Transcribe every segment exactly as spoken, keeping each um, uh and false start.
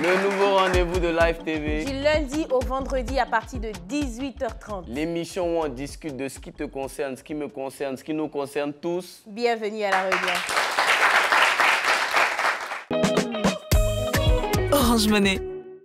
Le nouveau rendez-vous de Live T V. Du lundi au vendredi à partir de dix-huit heures trente. L'émission où on discute de ce qui te concerne, ce qui me concerne, ce qui nous concerne tous. Bienvenue à la réunion. Orange Money.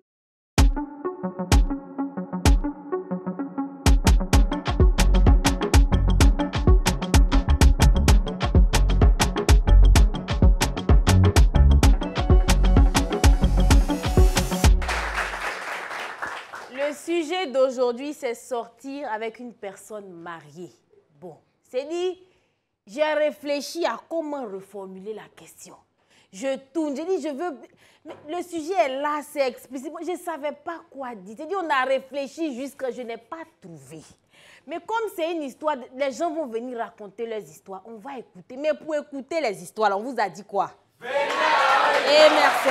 Le sujet d'aujourd'hui, c'est sortir avec une personne mariée. Bon, c'est dit, j'ai réfléchi à comment reformuler la question. Je tourne, j'ai dit, je veux... Mais le sujet est là, c'est explicite. Moi, je ne savais pas quoi dire. J'ai dit, on a réfléchi jusqu'à je n'ai pas trouvé. Mais comme c'est une histoire, les gens vont venir raconter leurs histoires. On va écouter. Mais pour écouter les histoires, là, on vous a dit quoi? Et merci.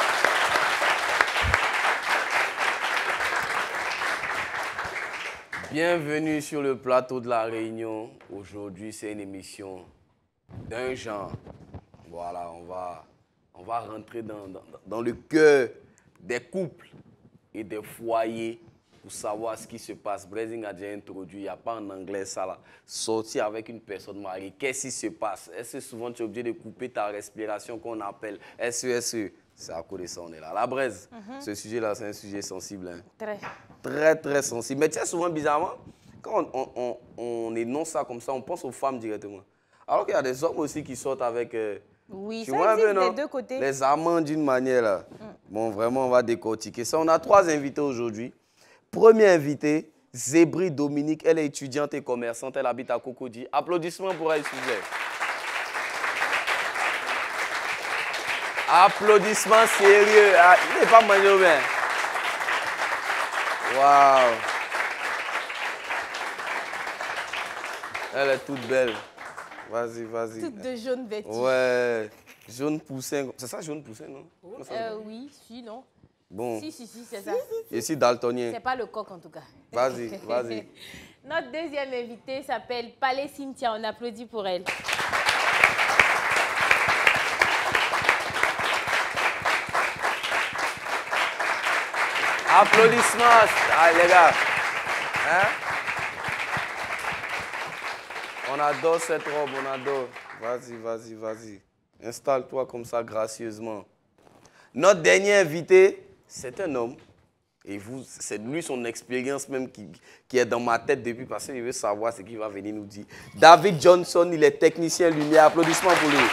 Bienvenue sur le plateau de la Réunion. Aujourd'hui, c'est une émission d'un genre. Voilà, on va, on va rentrer dans, dans, dans le cœur des couples et des foyers pour savoir ce qui se passe. Blessing a déjà introduit, il n'y a pas en anglais ça là. Sortir avec une personne mariée, qu'est-ce qui se passe? Est-ce que souvent tu es obligé de couper ta respiration qu'on appelle S E S E? C'est à cause de ça, on est là. La braise, mm-hmm. Ce sujet-là, c'est un sujet sensible. Hein. Très. Très, très sensible. Mais tu sais, souvent, bizarrement, quand on, on, on, on énonce ça comme ça, on pense aux femmes directement. Alors qu'il y a des hommes aussi qui sortent avec... Euh, oui, tu ça vois, existe non? des deux côtés. Les amants d'une manière, là. Mm. Bon, vraiment, on va décortiquer ça. On a trois invités aujourd'hui. Premier invité, Zébri Dominique. Elle est étudiante et commerçante. Elle habite à Cocody. Applaudissements pour elle, s'il vous plaît. Applaudissements sérieux. Ah, il n'est pas mangé bien. Waouh. Elle est toute belle. Vas-y, vas-y. Toute de jaune vêtue. Ouais. Jaune poussin. C'est ça, jaune poussin, non? euh, Oui, si, non. Bon. Si, si, si, c'est ça. Je suis daltonien. C'est pas le coq, en tout cas. Vas-y, vas-y. Notre deuxième invitée s'appelle Palais Cynthia. On applaudit pour elle. Applaudissements, ah, les gars. Hein? On adore cette robe, on adore. Vas-y, vas-y, vas-y. Installe-toi comme ça gracieusement. Notre dernier invité, c'est un homme. Et vous, c'est lui son expérience même qui, qui est dans ma tête depuis parce qu'il veut savoir ce qu'il va venir nous dire. David Johnson, il est technicien lumière. Applaudissements pour lui.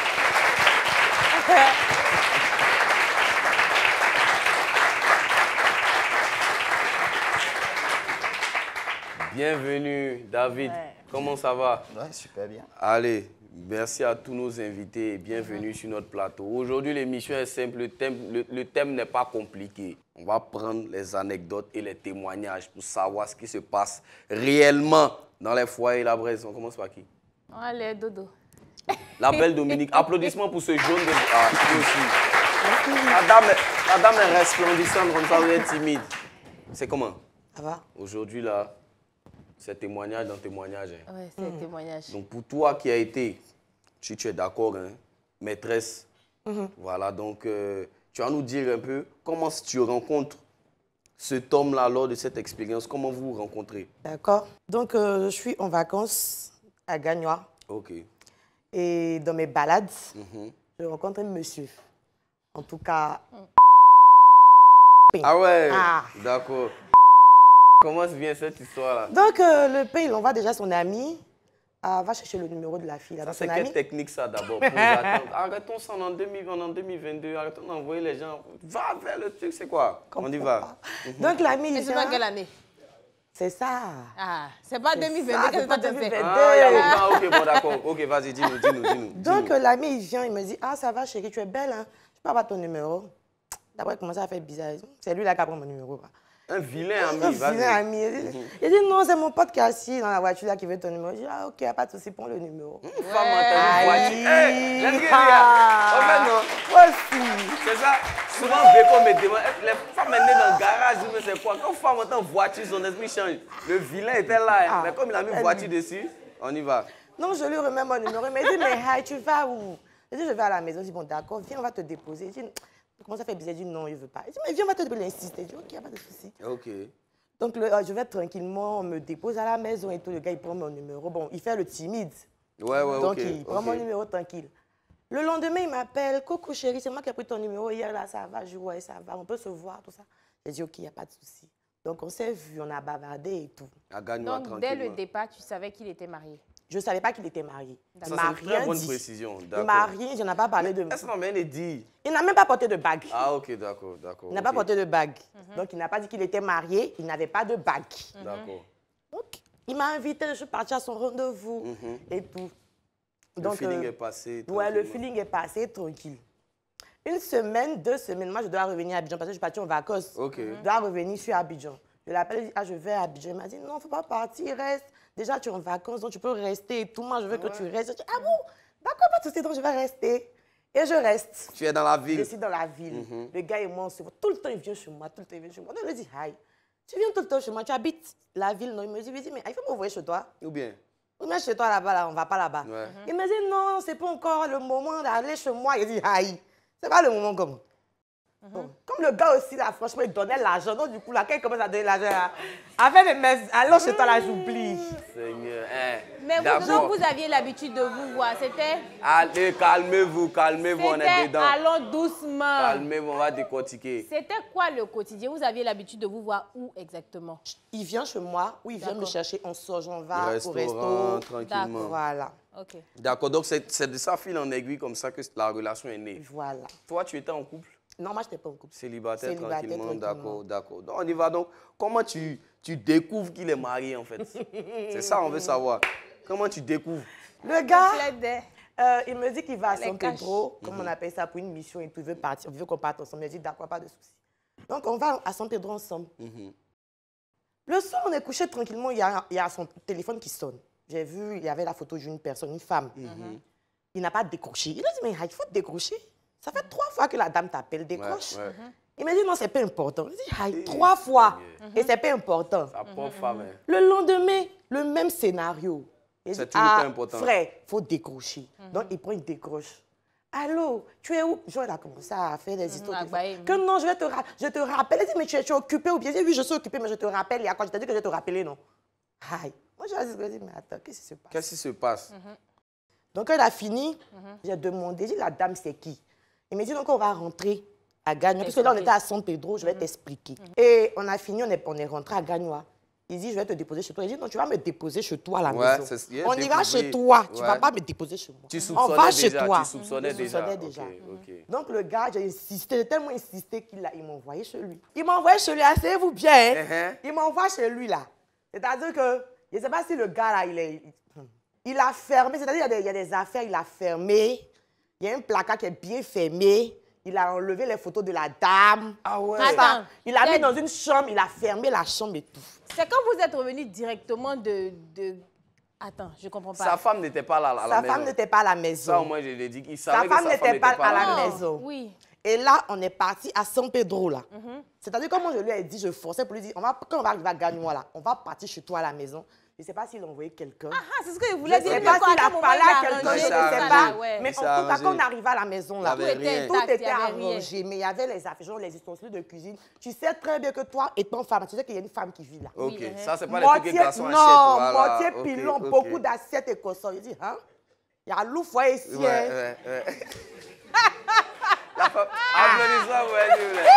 Bienvenue, David. Ouais. Comment ça va? Ouais, super bien. Allez, merci à tous nos invités et bienvenue mm-hmm. sur notre plateau. Aujourd'hui, l'émission est simple. Le thème, le, le thème n'est pas compliqué. On va prendre les anecdotes et les témoignages pour savoir ce qui se passe réellement dans les foyers et la braise. On commence par qui? Allez, Dodo. La belle Dominique. Applaudissements pour ce jaune de... Ah, lui aussi. La dame, la dame est resplendissante comme ça, vous êtes timide. C'est comment? Ça va? Aujourd'hui, là... C'est témoignage dans témoignage. Hein. Oui, c'est mmh. témoignage. Donc, pour toi qui as été, si tu es d'accord, hein, maîtresse, mmh. voilà, donc euh, tu vas nous dire un peu comment tu rencontres cet homme-là lors de cette expérience, comment vous vous rencontrez? D'accord. Donc, euh, je suis en vacances à Gagnois. OK. Et dans mes balades, mmh. je rencontre un monsieur. En tout cas... Mmh. Ah ouais, ah. D'accord. Comment vient cette histoire-là? Donc, euh, le père, il envoie déjà son ami. Euh, va chercher le numéro de la fille. Ça, c'est quelle technique, ça, d'abord? Arrêtons ça en, deux mille, en deux mille vingt-deux. Arrêtons d'envoyer les gens. Va vers le truc, c'est quoi? On y va. Mm-hmm. Donc, l'ami, il vient... c'est pas quelle année? C'est ça. Ah, c'est pas deux mille vingt-deux. C'est pas deux mille vingt-deux. Ah, ah, ok, bon, d'accord. Ok, vas-y, dis-nous, dis-nous, dis-nous. Donc, euh, l'ami, il vient, il me dit, ah, ça va, chérie, tu es belle, hein? Je peux avoir ton numéro. D'abord, il commence à faire bizarre. C'est lui là qui a pris mon numéro. Quoi. Un vilain ami, vas-y. Un vilain ami. Mm-hmm. Il dit, non, c'est mon pote qui est assis dans la voiture là qui veut ton numéro. Je dis, ah, ok, pas de souci, prends le numéro. Une ouais. femme en voiture. Hé, laisse-le dire. En fait, non. Aussi. C'est ça. Souvent, Beko me demande, les femmes sont nées dans le garage, mais c'est quoi? Quand une femme entend voiture, son esprit change. Le vilain était là, ah, mais comme il a mis une voiture dessus, on y va. Non, je lui remets mon numéro. Il me dit, mais hi, tu vas où? Je dis, je vais à la maison. Je dis, bon, d'accord, viens, on va te déposer. Je dis, Il commence à faire bizarre, il dit non, il ne veut pas. Il dit, mais viens, on va te donner l'insister. Il dit, ok, il n'y a pas de souci. Ok. Donc, le, euh, je vais tranquillement, on me dépose à la maison et tout. Le gars, il prend mon numéro. Bon, il fait le timide. Ouais, ouais, Donc, ok. il prend ok. mon numéro tranquille. Le lendemain, il m'appelle. Coucou chérie, c'est moi qui ai pris ton numéro hier, là, ça va. Je dis, ouais, ça va, on peut se voir, tout ça. J'ai dit, ok, il n'y a pas de souci. Donc, on s'est vu, on a bavardé et tout. À Gagnois, Donc, dès le tranquillement. départ, tu savais qu'il était marié. Je ne savais pas qu'il était marié. Ça, Il c'est m'a une très rien bonne dit. précision. Il D'accord. m'a rien, je n'ai pas parlé de... Est-ce qu'on m'a rien dit? Il n'a même pas porté de bague. Ah, ok, d'accord, d'accord. Il n'a ok. pas porté de bague. Donc, il n'a pas dit qu'il était marié, il n'avait pas de bague. D'accord. Donc, il m'a invité, je suis partie à son rendez-vous Mhm. et tout. Le Donc, feeling euh, est passé. ouais, le tranquillement. feeling est passé tranquille. Une semaine, deux semaines, moi, je dois revenir à Abidjan parce que je suis partie en vacances. Ok. Je dois revenir, je suis à Abidjan. Je l'appelle, je dis, ah, je vais à Abidjan. Il m'a dit, non, il ne faut pas partir, reste. Déjà, tu es en vacances, donc tu peux rester et tout. Moi, je veux que tu restes. Je dis, ah bon, d'accord, pas de souci, donc je vais rester. Et je reste. Tu es dans la Je ville. suis dans la ville. Mhm. Le gars et moi, on se voit. Tout le temps, il vient chez moi. Tout le temps, il vient chez moi. Donc, je lui dis, hi. Tu viens tout le temps chez moi. Tu habites la ville. Non, il me dit, il dit mais il faut m'envoyer chez toi. Ou bien? Ou bien chez toi là-bas, là, on ne va pas là-bas. Ouais. Il me dit, non, c'est pas encore le moment d'aller chez moi. Il dit, hi. C'est pas le moment comme. Bon, comme le gars aussi, là, franchement, il donnait l'argent. Donc, du coup, là, quand il commence à donner l'argent, là, avec les messes, allons chez toi, là, j'oublie. Seigneur, hein. Mais vous, D'accord. donc, vous aviez l'habitude de vous voir. C'était... Allez, calmez-vous, calmez-vous, on est C'était dedans. allons doucement. Calmez-vous, on va décortiquer. C'était quoi le quotidien? Vous aviez l'habitude de vous voir où exactement? Il vient chez moi, ou il vient me D'accord. chercher, on sort, on va Restaurant, au resto. tranquillement. Voilà, Ok. D'accord, donc c'est c'est de ça, fil en aiguille, comme ça que la relation est née. voilà. Toi, tu étais en couple? Non, moi, je n'étais pas en couple. Célibataire, Célibataire, tranquillement, tranquillement. d'accord, d'accord. Donc, on y va donc. Comment tu, tu découvres qu'il est marié, en fait? C'est ça, on veut savoir. Comment tu découvres? Le gars, Plaidait. euh, il me dit qu'il va à Les San caches. Pedro, comme on appelle ça, pour une mission, et puis il veut partir, il veut qu'on parte ensemble. Il dit, d'accord, pas de souci. Donc, on va à San Pedro ensemble. Mhm. Le soir, on est couché tranquillement, il y a, il y a son téléphone qui sonne. J'ai vu, il y avait la photo d'une personne, une femme. Mhm. Il n'a pas décroché. Il a dit, mais il faut décrocher. Ça fait trois fois que la dame t'appelle, décroche. Ouais, ouais. Il m'a dit, non, c'est pas important. Il dit, aïe, trois fois. Seigneur. Et c'est pas important. Sa pauvre femme, hein. Le lendemain, le même scénario. Il C'est dit, toujours ah, pas important. frère, il faut décrocher. Donc, il prend, il décroche. Allô, tu es où? Genre, il a commencé à faire des histoires. ah, de bah, téléphone. il- Que non, je, vais te ra- je te rappelle. Il dit, mais tu es, tu es occupé ou bien? Il dit, oui, je suis occupé, mais je te rappelle. Il y a quoi? Je t'ai dit que je vais te rappeler, non? Aïe. Moi, je me dis, mais attends, qu'est-ce qui se passe? Qu'est-ce qui se passe? Donc, quand il a fini, j'ai demandé, j'ai dit, la dame, c'est qui? Il m'a dit, donc, on va rentrer à Gagnois. Parce que là, on était à San Pedro, je vais t'expliquer. Et on a fini, on est, on est rentré à Gagnois. Il dit, je vais te déposer chez toi. Il dit, non, tu vas me déposer chez toi à la Ouais, maison. c'est- il a On ira découvert. chez toi, tu ne Ouais. vas pas me déposer chez moi. Tu On soupçonnais va chez déjà, toi. tu soupçonnais Je déjà. soupçonnais Ok, déjà. ok. Donc, le gars, j'ai insisté, j'ai tellement insisté qu'il a- il m'a envoyé chez lui. Il m'a envoyé chez lui, asseyez-vous bien. hein. Uh-huh. Il m'envoie chez lui, là. C'est-à-dire que, je ne sais pas si le gars, là, il est... Il a fermé, c'est-à-dire qu'il y a des- il y a des affaires, il a fermé. Il y a un placard qui est bien fermé. Il a enlevé les photos de la dame. Ah ouais. Tout ça. Attends. Il l'a mis C'est- dans une chambre, il a fermé la chambre et tout. C'est quand vous êtes revenu directement de... de... Attends, je comprends pas. Sa femme n'était pas là à la Sa maison. femme n'était pas à la maison. Ça, au moins, je l'ai dit. Il Sa savait que femme sa n'était femme pas n'était pas à la là. Non, maison. Oui. Et là, on est parti à San Pedro, là. C'est-à-dire, comme moi, je lui ai dit, je forçais pour lui dire, on va, quand on va arriver à Gagnois, là, on va partir chez toi à la maison. Je ne sais pas s'il a envoyé quelqu'un. Ah, c'est ce que je Je voulais ne dire. sais mais pas quoi, s'il à a quel moment parlé il à a quelqu'un, arrangé je ne ça, sais arrangé. pas. Ouais. Mais Il en s'est tout cas, arrangé. quand on arrive à la maison, là, Il y avait Tout était rien. tout intact, il y était avait rien. arrangé, mais il y avait les affaires, genre les ustensiles de cuisine. Tu sais très bien que toi, étant femme, tu sais qu'il y a une femme qui vit là. Ok, Oui, uh-huh. ça, c'est pas les trucs que les garçons achètent. non, Voilà. moitié Ok, pilon, ok. beaucoup d'assiettes et consorts. Il dit, hein? Il y a loufoua ici. Ouais, hein. ouais, ouais. La femme, applaudissez-moi pour elle, s'il vous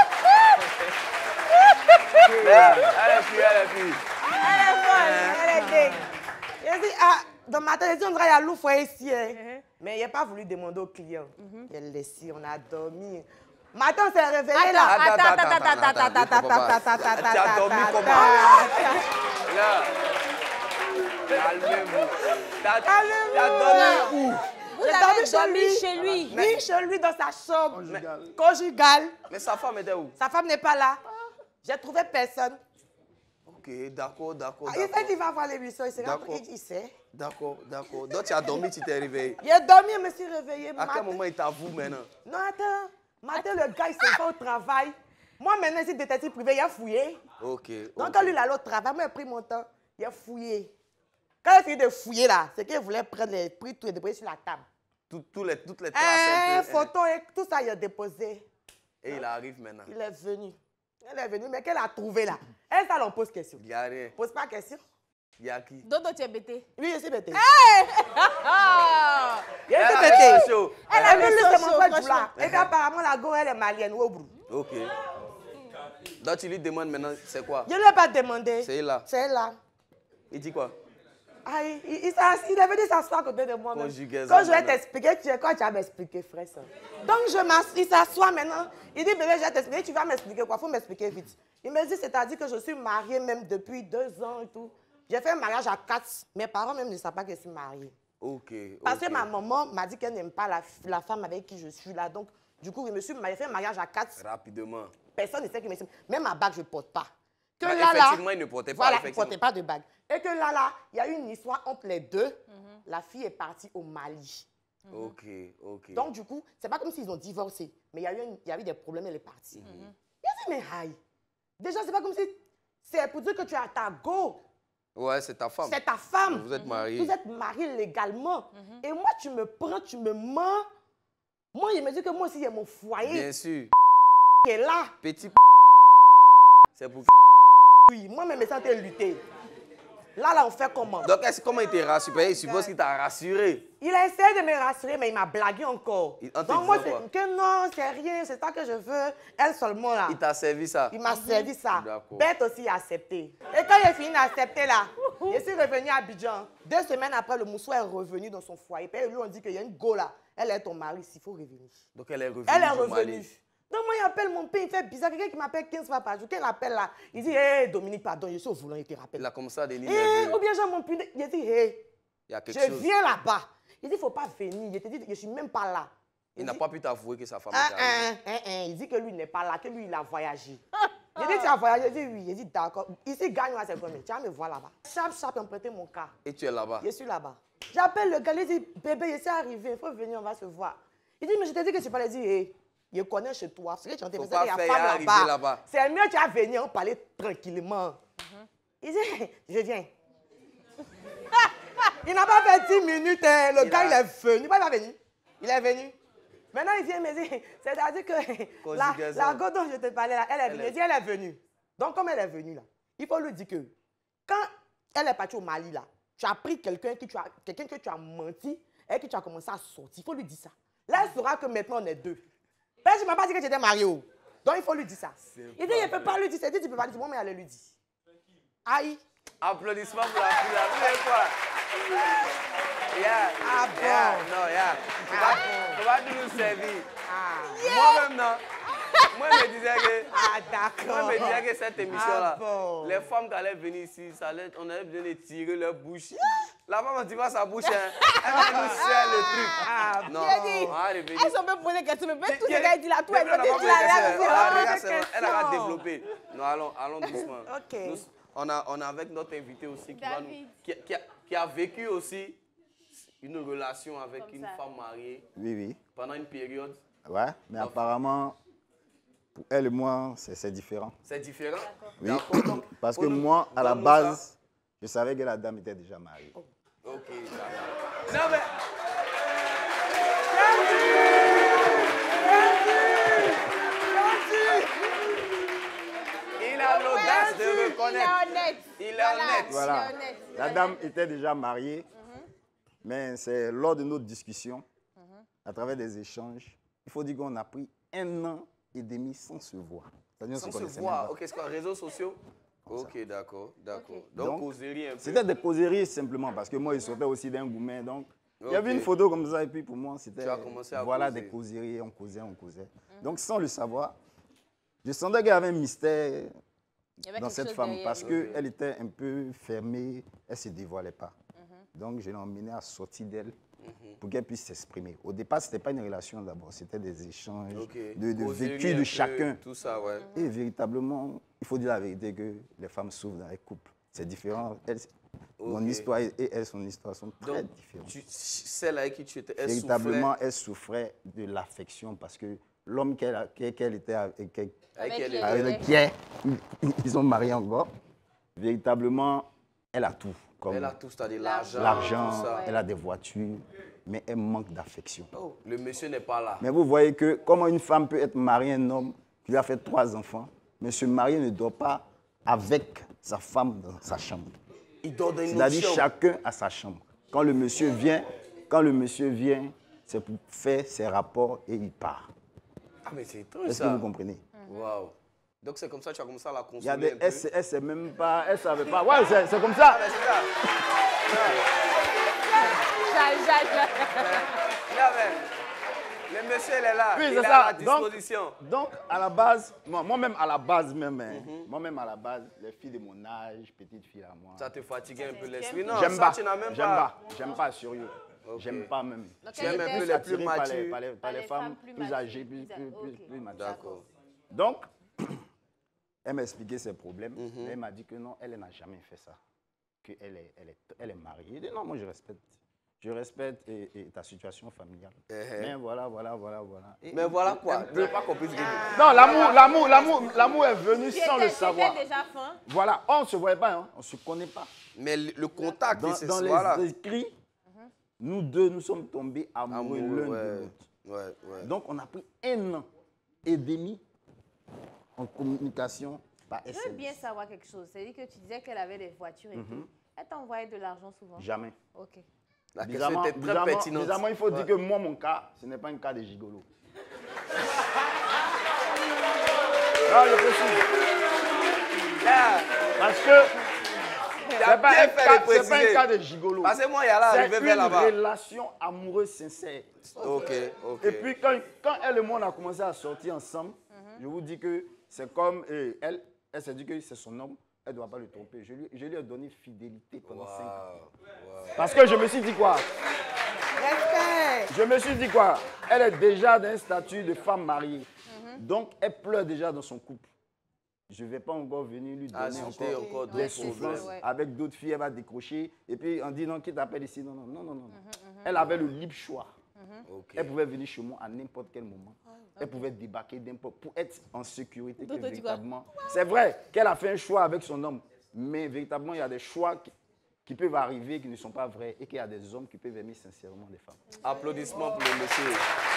plaît. Là, elle est plus, elle est plus. Elle est bonne, elle est dingue. Il dit, ah, dans ma tête, il dit, on dirait qu'il y a loufoua ici. hein. Mais il n'a pas voulu demander au client. Il a laissé, on a dormi. Matin, on s'est réveillé là. Attends, Attends, attends, attends, attends, attends, attends, attends, attends, attends, attends, attends. attends, Tu as dormi attends, comment? attends. Là. Calmez-vous. T'as Calmez-vous. t'as dormi où? Vous J'ai avez dormi chez dormi lui. chez lui. Oui, chez lui, dans sa chambre. Conjugale. Mais sa femme était où? Sa femme n'est pas là. J'ai trouvé personne. Ok, d'accord, d'accord, Ah, il fait d'accord. qu'il va voir l'émission. Il, D'accord. il, il sait. D'accord, d'accord. Donc tu as dormi, tu t'es réveillé. J'ai dormi, je me suis réveillée. À matin. quel moment il t'avoue maintenant? Non, attends. Matin, le gars, il se fait au travail. Moi, maintenant, je suis détective privé, il a fouillé. Ok. Donc, ok. quand lui, il allait au travail, moi, j'ai pris mon temps. Il a fouillé. Quand il a fini de fouiller, là, c'est qu'il voulait prendre les prix, tout et déposer sur la table. Tout- tout les- toutes les traces. Un un peu, hein. photo et tout ça, il a déposé. Et il arrive maintenant. Il est venu. Elle est venue, mais qu'elle a trouvé là. Elle, ça l'en pose question. Il n'y a rien. Pose pas question. Il y a qui? Dodo, tu es bêté. Oui, je suis bêté. Hey! Je suis a bêté. chaud. Elle a a vu le le chaud, c'est mon frère chaud, Djoula. Et puis apparemment, la go, elle est malienne. Wobrou. Ok. Donc tu lui demandes maintenant, c'est quoi? Je ne lui ai pas demandé. C'est là. C'est là. Il dit quoi? Ah, il, il, il, il est venu s'asseoir à côté de moi. Conjugaison, Quand je vais maintenant. t'expliquer, tu es quoi tu vas m'expliquer, frère. Ça. Donc, je m'ass- il s'assoit maintenant. Il dit, bébé, je vais t'expliquer. Tu vas m'expliquer quoi? Il faut m'expliquer vite. Il me dit, c'est-à-dire que je suis mariée même depuis deux ans et tout. J'ai fait un mariage à quatre. Mes parents même ne savent pas que je suis mariée. Ok. Parce ok. que ma maman m'a dit qu'elle n'aime pas la, la femme avec qui je suis là. Donc, du coup, je me suis j'ai fait un mariage à quatre. Rapidement. Personne ne sait qui me suit. Même ma bague, je ne porte pas. Que Mais là, là, effectivement, il ne portait pas. voilà, il ne effectivement. portait pas de bague. Et que là, là, il y a eu une histoire entre les deux. Mm-hmm. La fille est partie au Mali. Mm-hmm. Ok, ok. Donc, du coup, c'est pas comme s'ils ont divorcé. Mais il y a eu, une, il y a eu des problèmes, elle est partie. Mm-hmm. Il a dit, mais aïe. Déjà, c'est pas comme si c'est pour dire que tu as ta go. Ouais, c'est ta femme. C'est ta femme. Vous êtes mariés. Vous êtes mariés légalement. Mm-hmm. Et moi, tu me prends, tu me mens. Moi, il me dit que moi aussi, il y a mon foyer. Bien sûr. Qui est là. Petit c'est pour oui, moi-même, je me sentais lutter. Là, là, on fait comment? Donc, comment il t'a rassuré? Il suppose qu'il t'a rassuré. Il a essayé de me rassurer, mais il m'a blagué encore. Il, Donc, moi, c'est que non, c'est rien, c'est ça que je veux. Elle seulement, là. Il t'a servi ça? Il m'a mm-hmm. servi ça. D'accord. Bête aussi a accepté. Et quand il a fini d'accepter, là, je suis revenue à Abidjan. Deux semaines après, le mousseau est revenu dans son foyer. Puis, lui, on dit qu'il y a une go là. Elle est ton mari, il faut revenir. Donc, elle est revenue. Elle est revenue. Donc, moi, il appelle mon père, il fait bizarre. Quelqu'un qui m'appelle quinze fois par jour, qu'il appelle là, il dit, hé, hey, Dominique, pardon, je suis au volant, il te rappelle. Il a comme ça, Denis. Hey, ou bien, j'ai mon punaise. Il dit, hé, hey, je chose. viens là-bas. Il dit, il ne faut pas venir. Il te dit, je ne suis même pas là. Il, il n'a pas pu t'avouer que sa femme ah, était arrivée. Ah, ah, ah, il dit que lui n'est pas là, que lui, il a voyagé. Il dit, tu as voyagé? Il dit, oui. Il dit, d'accord. Ici, gagne-moi, c'est combien? Tu vas me voir là-bas. Chap, chap, ils ont prêté mon cas. Et tu es là-bas? Je suis là-bas. J'appelle le gars, il dit, bébé, je suis arrivé, il faut venir, on va se voir. Il dit, mais je t'ai dit que tu parlais, il dit, hé. Je connais chez toi. Ce que tu as dit, c'est qu'il y a femme là-bas. Là c'est mieux, tu vas venir, on parler tranquillement. Mm-hmm. Il dit, je viens. Il n'a pas fait dix minutes, hein. Le il gars, a... il est venu. Il n'est pas venu. Il est venu. Maintenant, il vient me dire, c'est-à-dire que la, la go dont je te parlais, là, elle est venue. Elle est... Il dit, elle est venue. Donc, comme elle est venue, là, il faut lui dire que quand elle est partie au Mali, là, tu as pris quelqu'un que, quelqu'un que tu as menti et que tu as commencé à sortir. Il faut lui dire ça. Là, elle saura que maintenant, on est deux. Ben, je ne m'ai pas dit que tu étais marié. Donc, il faut lui dire ça. Il dit, je ne peux pas lui dire. Il dit, tu ne peux pas lui dire. Moi, mais elle lui dit. Aïe. Applaudissements pour la fille. La fille, quoi? Yeah. Ah bon? Yeah. Non, yeah. Tu ah vas, vas nous servir. Ah. Yeah. Moi-même, non. Moi, je me disais que... Ah, d'accord. Moi, je me disais que cette émission-là, ah bon. les femmes qui allaient venir ici, ça allait, on avait besoin de tirer leur bouche. La femme, tu vois sa bouche, hein, elle va nous faire le truc. Ah, non, dit, on va revenir. Elles ont même posé des questions, mais tout ce gars dit là, tout, elle elle dit là, elle a développé. Non, allons, allons doucement. Ok. Nous, on, a, on a avec notre invité aussi qui, va nous, David. qui, qui, a, qui a vécu aussi une relation avec Comme une ça. femme mariée Oui, oui. pendant une période. Ouais, mais Donc, apparemment, pour elle et moi, c'est différent. c'est différent. Oui, Donc, parce que pour nous- moi, à la donne-nous base, ça. je savais que la dame était déjà mariée. Ok, d'accord. Non, mais. Il a l'audace de Il est reconnaître. honnête. Il est Voilà. honnête. Voilà. Il est honnête. Il est La dame honnête. était déjà mariée, mais c'est lors de notre discussion, à travers des échanges, il faut dire qu'on a pris un an et demi sans se voir. C'est-à-dire qu'on Sans se se connaissait voir. même pas. Ok, c'est quoi, réseaux sociaux? Ok, d'accord, d'accord. Ok. Donc, Donc, causerie un peu. C'était des causeries simplement, parce que moi, il sortait aussi d'un gourmet. Donc, il y avait Ok. une photo comme ça, et puis pour moi, c'était Tu as commencé à voilà, causer. des causeries, on causait, on causait. Donc, sans le savoir, je sentais qu'il y avait un mystère Il y avait dans quelque cette chose femme, derrière parce lui. qu'elle était un peu fermée, elle ne se dévoilait pas. Donc, je l'ai emmenée à sortir d'elle pour qu'elle puisse s'exprimer. Au départ, ce n'était pas une relation d'abord, c'était des échanges Ok. de, de Causerie vécu un de peu, chacun. Tout ça, ouais. Et véritablement, il faut dire la vérité que les femmes souffrent dans les couples. C'est différent. Elles, Mon Ok. histoire et elle, son histoire sont très Donc, différentes. tu- celle avec qui tu étais, elle Véritablement, souffrait elle souffrait de l'affection parce que l'homme qu'elle a- qu'elle qu'elle était avec, qu'elle- avec Avec elle. les- était- avec qui elle- ils, ils sont mariés encore. Véritablement, elle a tout. Comme Elle a tout, c'est-à-dire l'argent, l'argent, tout ça. elle a des voitures. mais elle manque d'affection. Oh, le monsieur n'est pas là. Mais vous voyez que comment une femme peut être mariée à un homme qui lui a fait trois enfants, mais ce mari ne dort pas avec sa femme dans sa chambre. Il dort dans une autre C'est-à-dire chambre. chacun a sa chambre. Quand le monsieur vient, quand le monsieur vient, c'est pour faire ses rapports et il part. Ah, mais c'est étrange Est-ce ça. que vous comprenez? Waouh. Donc c'est comme ça que tu as commencé à la Il y a consoler des, un peu. elle, sait- elle sait même pas, elle savait pas. Ouais, c'est c'est comme ça. Ah, mais c'est ça. Jacques, Jacques, Jacques. Là, mais, le monsieur, il est là. Oui, il c'est est ça. à la disposition. Donc, donc, à la base, moi- moi-même à la base même, hein, moi-même à la base, les filles de mon âge, petites filles à moi, Ça te fatigue un peu l'esprit. Non, j'aime ça, pas, tu n'as même j'aime pas. pas, j'aime pas sérieux, Ok. j'aime pas même. Donc, Tu aimes elle un peu était- les plus Attiré par les, matures. par les- par les femmes plus âgées, plus, plus plus, âgées. plus, Ok. plus matures. D'accord. Donc, elle m'a expliqué ses problèmes. Et elle m'a dit que non, elle n'a jamais fait ça. Qu'elle est, elle est, elle est mariée. J'ai dit non, moi je respecte. Je respecte et, et ta situation familiale. Eh, Mais voilà, voilà, voilà, voilà. Et- Mais voilà quoi. elle- Tu n'as pas compris ce que je Non, l'amour, l'amour, l'amour, l'amour est venu Tu sans le étais- tu savoir. étais déjà fin. Voilà, on ne se voyait pas, hein, on ne se connaît pas. Mais le le contact, Dans, c'est dans les voilà. écrits, nous deux, nous sommes tombés amoureux, Amoureux, l'un de ouais. l'autre. Ouais, ouais. Donc, on a pris un an et demi en communication par Je S veux M S. bien savoir quelque chose. C'est-à-dire que tu disais qu'elle avait des voitures et tout. Elle t'envoyait de l'argent souvent? Jamais. Ok. La question Bizarrement, était très bizarrement- pertinente. bizarrement, il faut Ouais. dire que moi, mon cas, ce n'est pas un cas de gigolo. Non, je précise. Ah, Parce que tu ce as n'est pas, bien un fait cas- de c'est pas un préciser. cas de gigolo. Parce que moi, il y a là, C'est arrivé vers une là-bas. relation amoureuse sincère. Ok, ok. Et puis, quand, quand elle et moi, on a commencé à sortir ensemble, je vous dis que c'est comme euh, elle, elle s'est dit que c'est son homme, elle ne doit pas le tromper. Je lui, je lui ai donné fidélité pendant cinq ans. Waouh, waouh. Parce que je me suis dit quoi? Respect. Je me suis dit quoi? Elle est déjà d'un statut de femme mariée. Donc, elle pleure déjà dans son couple. Je ne vais pas encore venir lui donner Ajouter encore, encore des d'autres souffrances. problèmes. Ouais. Avec d'autres filles, elle va décrocher. Et puis, on dit non, qui t'appelle ici? Non, non, non, non, non. Elle avait le libre choix. Ok. Elle pouvait venir chez moi à n'importe quel moment. Elle pouvait débarquer n'importe pour être en sécurité. que Donc, toi, tu vois. véritablement. C'est vrai qu'elle a fait un choix avec son homme. Mais véritablement, il y a des choix qui, qui peuvent arriver qui ne sont pas vrais et qu'il y a des hommes qui peuvent aimer sincèrement des femmes. Applaudissements pour le monsieur.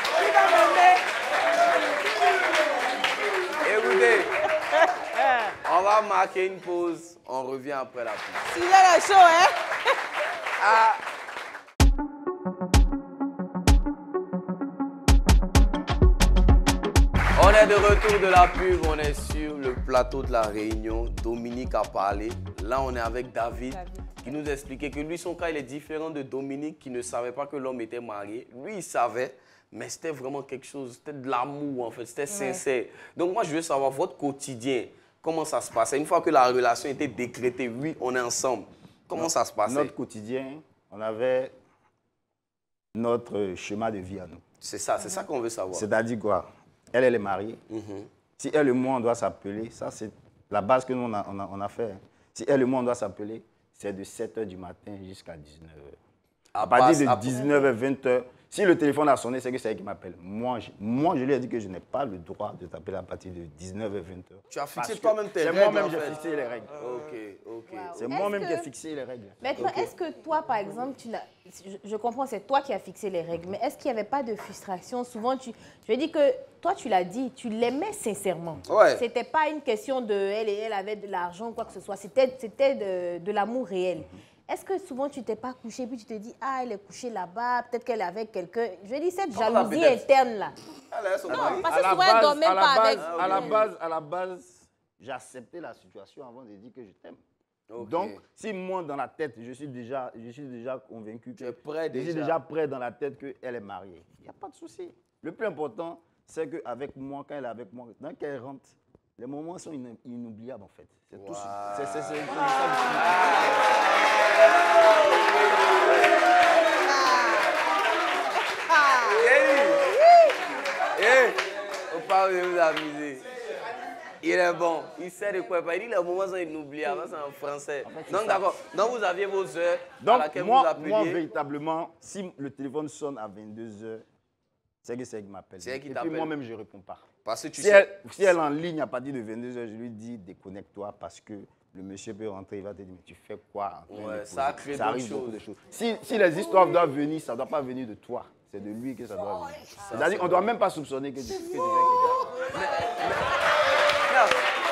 Écoutez, on va marquer une pause. On revient après la pause. Il est chaud, hein? Ah. On est de retour de la pub, on est sur le plateau de la Réunion. Dominique a parlé. Là, on est avec David, David. qui nous expliquait que lui, son cas, il est différent de Dominique qui ne savait pas que l'homme était marié. Lui, il savait, mais c'était vraiment quelque chose, c'était de l'amour en fait, c'était sincère. Donc moi, je veux savoir votre quotidien, comment ça se passait. Une fois que la relation était décrétée, oui, on est ensemble. Comment ça se passait? Notre quotidien, on avait notre schéma de vie à nous. C'est ça, c'est ça qu'on veut savoir. C'est-à-dire quoi? Elle, elle est mariée. Mhm. Si elle et moi, on doit s'appeler, ça c'est la base que nous, on a, on a, on a fait. Si elle et moi, on doit s'appeler, c'est de sept heures du matin jusqu'à dix-neuf heures. À, partir de dix-neuf heures, vingt heures, si le téléphone a sonné, c'est que c'est elle qui m'appelle. Moi, je, moi, je lui ai dit que je n'ai pas le droit de t'appeler à partir de dix-neuf heures, vingt heures. Tu as fixé Parce que toi-même tes c'est règles, moi-même en qui ai fait. fixé les règles. Ok, ok. Wow. C'est Est-ce moi-même que- qui ai fixé les règles. Maintenant, Ok. est-ce que toi, par exemple, tu n'as- je, je comprends, c'est toi qui as fixé les règles, mais est-ce qu'il n'y avait pas de frustration? Souvent, tu, je veux dire que toi, tu l'as dit, tu l'aimais sincèrement. Ouais. C'était pas une question de elle et elle avait de l'argent ou quoi que ce soit, c'était c'était de, de l'amour réel. Est-ce que souvent tu t'es pas couché puis tu te dis ah elle est couchée là-bas, peut-être qu'elle est avec quelqu'un. Je veux dire cette Comment là, jalousie peut-être? interne là. Allez, son Non, mari. parce À que la souvent elle base- dort même à la pas base- avec. À la base, à la base, j'ai accepté la situation avant de dire que je t'aime. Ok. Donc, si moi, dans la tête, je suis déjà, je suis déjà convaincu Tu que es prêt je suis déjà. déjà prêt dans la tête qu'elle est mariée, il n'y a pas de souci. Le plus important, c'est qu'avec moi, quand elle est avec moi, quand elle rentre, les moments sont ina- inoubliables en fait. C'est tout. Wow. C'est c'est- c'est- c'est ça. Hey, hey, faut pas vous amuser. Il est bon, il sait de quoi il parle. Il dit les moments sont inoubliables, c'est en français. c'est Donc ça. d'accord, donc vous aviez vos heures à Donc, laquelle vous moi, appeliez. moi, véritablement, si le téléphone sonne à vingt-deux heures, c'est que c'est elle qui m'appelle. C'est elle qui Et puis t'appelle. moi-même, je ne réponds pas. Parce que tu Si sais. elle, si elle est en ligne à partir de vingt-deux heures, je lui dis déconnecte-toi parce que le monsieur peut rentrer, il va te dire, mais tu fais quoi? Ouais, ça crée ça arrive beaucoup de choses. Si, si les histoires doivent venir, ça ne doit pas venir de toi. C'est de lui que ça doit venir. C'est-à-dire qu'on ne doit même pas soupçonner que tu, que tu fais quelque chose. Mais, mais,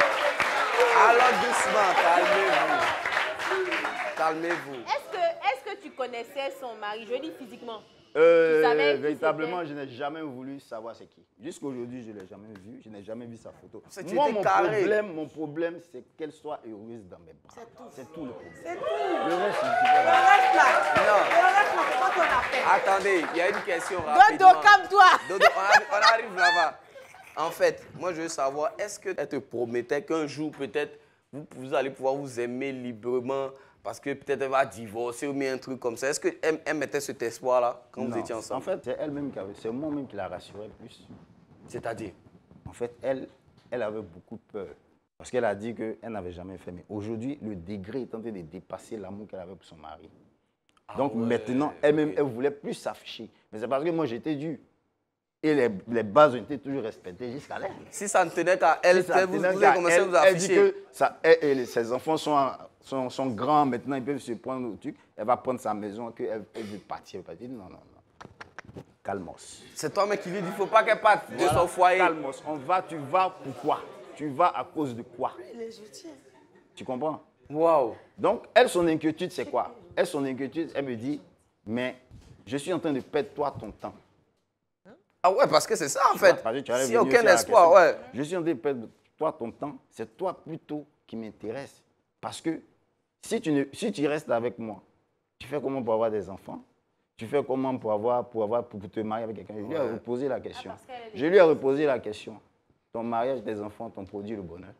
alors doucement, calmez-vous. Calmez-vous. Est-ce que, est-ce que tu connaissais son mari? Je dis physiquement. Euh, tu savais qui véritablement, je n'ai jamais voulu savoir c'est qui. Jusqu'à aujourd'hui, je ne l'ai jamais vu. Je n'ai jamais vu sa photo. Tu Moi, étais mon carré. problème, mon problème, c'est qu'elle soit heureuse dans mes bras. C'est tout. C'est tout le problème. C'est tout. Le reste, c'est Le super. reste là. Non. Le reste là, c'est pas ton affaire. Attendez, il y a une question rapidement. Dodo, calme-toi. Dodo, on arrive, on arrive là-bas. En fait, moi, je veux savoir, est-ce qu'elle te promettait qu'un jour, peut-être, vous, vous allez pouvoir vous aimer librement parce que peut-être elle va divorcer ou bien un truc comme ça. Est-ce qu'elle elle mettait cet espoir-là quand Non, vous étiez ensemble? En fait, c'est elle-même qui avait, c'est moi-même qui la rassurais plus. C'est-à-dire? En fait, elle, elle avait beaucoup peur. Parce qu'elle a dit qu'elle n'avait jamais fait. Mais aujourd'hui, le degré est en train de dépasser l'amour qu'elle avait pour son mari. Ah Donc ouais, maintenant, elle-même, ok. elle voulait plus s'afficher. Mais c'est parce que moi, j'étais dur. Et les, les bases ont été toujours respectées jusqu'à là. Si ça ne tenait qu'à elle, Si ça vous, tenait vous qu'à avez commencé à elle, vous elle dit afficher. que ça, elle, elle- ses enfants sont, sont, sont grands maintenant, ils peuvent se prendre au truc. Elle va prendre sa maison, qu'elle elle veut partir. Elle va dire non, non, non. Calmos. C'est toi mais qui lui dit qu'il ne faut pas qu'elle parte de Voilà, son foyer. Calmos. On va, tu vas pourquoi? Tu vas à cause de quoi? Les soutiens. Tu comprends? Waouh. Donc, elle, son inquiétude, c'est quoi? Elle, son inquiétude, elle me dit, mais je suis en train de perdre toi ton temps. Ah ouais, parce que c'est ça en Tu fait. vois, parce que tu allais Si venir aucun sur la espoir, question. ouais. Je suis en train de perdre toi ton temps. C'est toi plutôt qui m'intéresse. Parce que si tu, ne, si tu restes avec moi, tu fais comment pour avoir des enfants? Tu fais comment pour, avoir, pour, avoir, pour te marier avec quelqu'un? Je lui ai Ouais. reposé la question. Ah, parce qu'elle est Je lui ai reposé la question. Ton mariage, tes enfants t'ont produit le bonheur.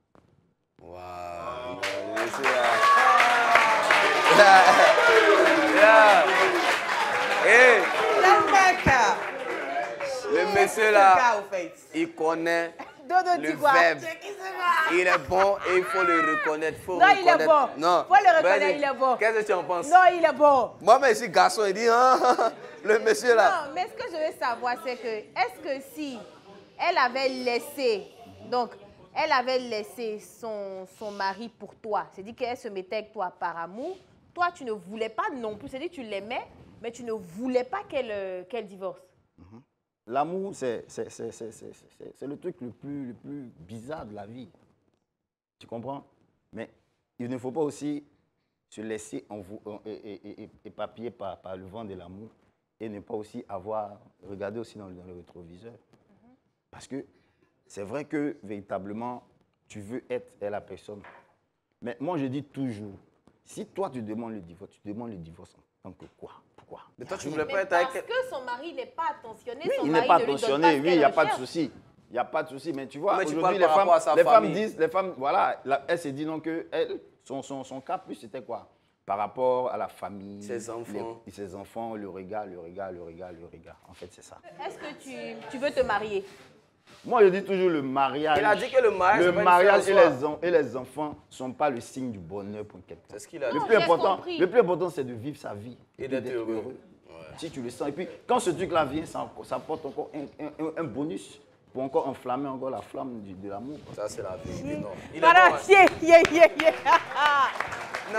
Waouh. C'est là. Yeah. Hey, Le mec. le monsieur Ce là, gars, au fait. il connaît Dodo, le dis quoi? verbe. C'est qui ce gars? Il est bon et il faut le reconnaître. Faut Non, il est reconnaître. bon. Non. Faut le reconnaître, Vas-y. il est bon. Qu'est-ce que tu en penses? Non, il est bon. Moi, mais je suis garçon, il dit, hein, le monsieur là. Non, mais ce que je veux savoir, c'est que, est-ce que si elle avait laissé, donc, elle avait laissé son, son mari pour toi, c'est-à-dire qu'elle se mettait avec toi par amour, toi, tu ne voulais pas non plus, c'est-à-dire que tu l'aimais, mais tu ne voulais pas qu'elle euh, qu'elle divorce. L'amour, c'est c'est- c'est- c'est- c'est- c'est- c'est le truc le plus, le plus bizarre de la vie. Tu comprends? Mais il ne faut pas aussi se laisser envo- en- et- et- et- éparpiller par, par le vent de l'amour et ne pas aussi avoir, regarder aussi dans, le- dans le rétroviseur. Parce que c'est vrai que véritablement, tu veux être la personne. Mais moi, je dis toujours, si toi, tu demandes le divorce, tu demandes le divorce en tant que quoi? Pourquoi? Mais toi, tu Rien. voulais Mais pas être parce avec. que son mari n'est pas attentionné, Oui, son il mari n'est pas ne lui donne attentionné, pas ce oui, qu'elle il n'y a pas de recherche. souci. Il n'y a pas de souci, mais tu vois, Mais tu aujourd'hui, parles les, par femmes, rapport à sa les femmes famille. disent, les femmes, voilà, la- elle s'est dit non que elle, son, son, son cas plus, c'était quoi? Par rapport à la famille, Ses enfants. les- ses enfants, le regard, le regard, le regard, le regard. En fait, c'est ça. Est-ce que tu, tu veux te marier? Moi, je dis toujours le mariage. Il a dit que le mariage, le c'est pas une mariage fin et en soi. les, en- et les enfants ne sont pas le signe du bonheur pour quelqu'un. C'est ce qu'il a dit. Le Non, plus j'ai important, compris. le plus important, c'est de vivre sa vie Et puis d'être heureux. Ouais. Si tu le sens. Et puis, quand ce truc-là vient, ça, ça apporte encore un, un- un bonus pour encore enflammer encore la flamme du- de l'amour. Ça, c'est la vérité. Non. Il est Voilà, bon, hein. yeah, yeah, yeah, yeah. Non.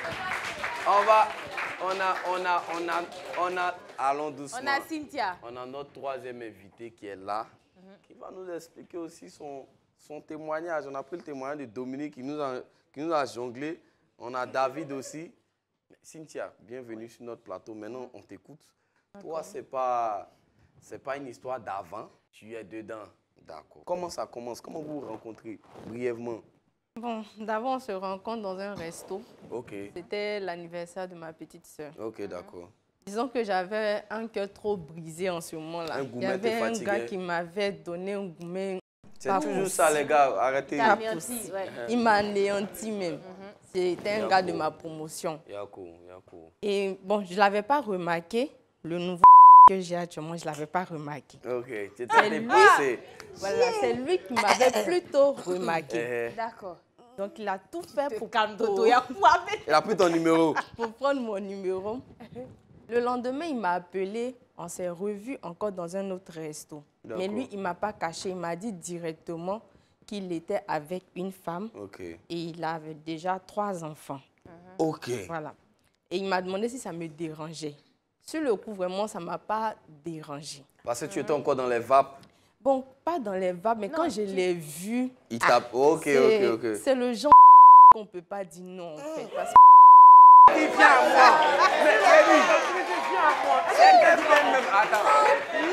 On va. On a, on a, on a, on a. Allons doucement. On a Cynthia. On a notre troisième invité qui est là, qui va nous expliquer aussi son, son témoignage. On a pris le témoignage de Dominique qui nous a, qui nous a jonglé. On a David aussi. Cynthia, bienvenue sur notre plateau. Maintenant, on t'écoute. Toi, ce n'est pas, c'est pas une histoire d'avant. Tu es dedans. D'accord. Comment ça commence? Comment vous vous rencontrez? Brièvement. Bon, d'abord, on se rencontre dans un resto. Ok. C'était l'anniversaire de ma petite sœur. Ok, d'accord. Disons que j'avais un cœur trop brisé en ce moment-là. Un Il y gourmet avait te un fatiguait. gars qui m'avait donné un gourmet. C'est pas toujours possible. ça, les gars. Arrêtez. T'as Pas menti, possible. ouais. Il m'a anéanti même. C'était un Yako. gars de ma promotion. Yako, Yako. Et bon, je ne l'avais pas remarqué. Le nouveau que j'ai actuellement, je ne l'avais pas remarqué. Ok, tu C'est étais lui. dépassé. Voilà, c'est lui qui m'avait plutôt remarqué. Eh, eh. D'accord. Donc, il a tout fait pour, Calme, pour- Dodo, il y a quoi avec- Il a pris ton numéro. pour prendre mon numéro. Le lendemain, il m'a appelé. On s'est revus encore dans un autre resto. Mais D'accord. lui, il ne m'a pas caché. Il m'a dit directement qu'il était avec une femme. Ok. Et il avait déjà trois enfants. Uh-huh. Ok. Voilà. Et il m'a demandé si ça me dérangeait. Sur le coup, vraiment, ça ne m'a pas dérangé. Parce que tu étais encore dans les vapes. Bon, pas dans les vapes, mais Non, quand je tu... l'ai vu... Il tape. Ah, ok, ok, ok. C'est le genre qu'on ne peut pas dire non, en fait. Parce que... Il vient à moi. Mais Eddie, il vient à moi. Elle vient même. Attends.